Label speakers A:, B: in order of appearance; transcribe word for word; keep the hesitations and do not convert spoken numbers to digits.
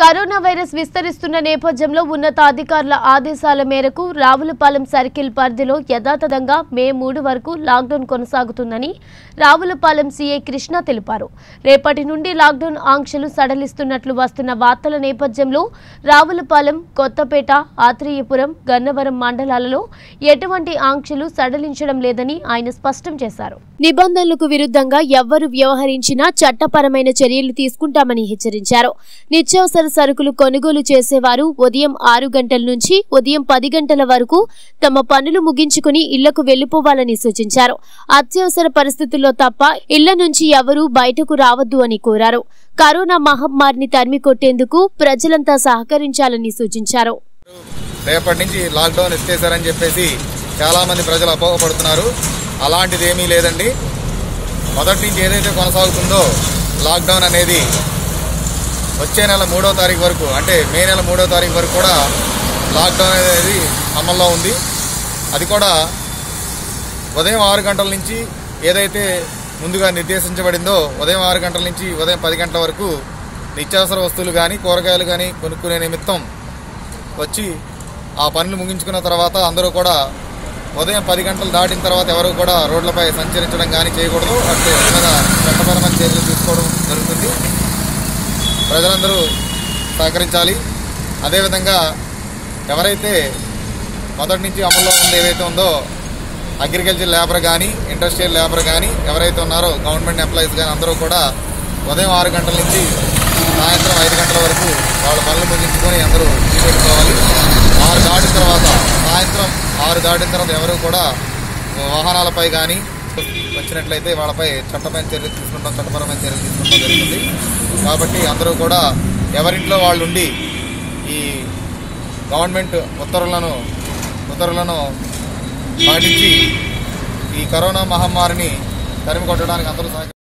A: Corona virus విస్తరిస్తున్న నేపథ్యంలో ఉన్నతాధికారుల ఆదేశాల మేరకు రావులపాలెం సర్కిల్ పరిధిలో యథాతథంగా మే మూడు వరకు లాక్డౌన్ కొనసాగుతుందని రావులపాలెం సీఐ కృష్ణ తెలిపారు. రేపటి నుండి లాక్డౌన్ ఆంక్షలు సడలిస్తున్నట్లు వస్తున్న వార్తల నేపథ్యంలో రావులపాలెం, కొత్తపేట, ఆత్రేయపురం, గన్నవరం మండలాలలో ఎటువంటి ఆంక్షలు సడలించడం లేదని ఆయన స్పష్టం చేశారు. నిబంధనలకు విరుద్ధంగా ఎవ్వరు వ్యవహరించినా చట్టపరమైన చర్యలు తీసుకుంటామని హెచ్చరించారు. నిత్యావసర సరుకులు కొనుగోలు చేసేవారు ఉదయం ఆరు గంటల నుంచి ఉదయం పది గంటల వరకు తమ పనులు ముగించుకుని ఇళ్లకు వెళ్లిపోవాలని సూచించారు. అత్యవసర పరిస్థితుల్లో తప్ప ఇళ్ల నుంచి ఎవరూ బయటకు రావద్దు అని కోరారు. కరోనా మహమ్మారిని తరిమి కొట్టేందుకు ప్రజలంతా సహకరించాలని సూచించారు.
B: రేపటి నుంచి లాక్డౌన్ ఎత్తేసారని చెప్పేసి చాలా మంది ప్రజలు అపోహపడుతున్నారు. అలాంటిది ఏమీ లేదండి. మొదటి నుంచి ఏదైతే కొనసాగుతుందో లాక్డౌన్ అనేది వచ్చే నెల మూడో తారీఖు వరకు, అంటే మే నెల మూడో తారీఖు వరకు కూడా లాక్డౌన్ అనేది అమల్లో ఉంది. అది కూడా ఉదయం ఆరు గంటల నుంచి ఏదైతే ముందుగా నిర్దేశించబడిందో ఉదయం ఆరు గంటల నుంచి ఉదయం పది గంటల వరకు నిత్యావసర వస్తువులు కానీ కూరగాయలు కానీ కొనుక్కునే నిమిత్తం వచ్చి ఆ పనులు ముగించుకున్న తర్వాత అందరూ కూడా ఉదయం పది గంటలు దాటిన తర్వాత ఎవరు కూడా రోడ్లపై సంచరించడం కానీ చేయకూడదు. అంటే మీద చట్టపరమైన చర్యలు తీసుకోవడం జరుగుతుంది. ప్రజలందరూ సహకరించాలి. అదేవిధంగా ఎవరైతే మొదటి నుంచి అమల్లో ఉంది ఏదైతే ఉందో అగ్రికల్చర్ లేబర్ కానీ ఇండస్ట్రియల్ లేబర్ కానీ ఎవరైతే ఉన్నారో గవర్నమెంట్ ఎంప్లాయీస్ కానీ అందరూ కూడా ఉదయం ఆరు గంటల నుంచి సాయంత్రం ఐదు గంటల వరకు వాళ్ళ పనులు ముగించుకొని అందరూ పెట్టుకోవాలి. ఆరు దాటిన తర్వాత సాయంత్రం ఆరు దాటిన తర్వాత ఎవరు కూడా వాహనాలపై కానీ వచ్చినట్లయితే వాళ్ళపై చట్టపరమైన చర్యలు తీసుకుంటాం చట్టపరమైన చర్యలు తీసుకుంటాం జరుగుతుంది. కాబట్టి అందరూ కూడా ఎవరింట్లో వాళ్ళు ఉండి ఈ గవర్నమెంట్ ఉత్తర్వులను ఉత్తర్వులను పాటించి ఈ కరోనా మహమ్మారిని తరిమి కొట్టడానికి అందరూ సహకరించారు.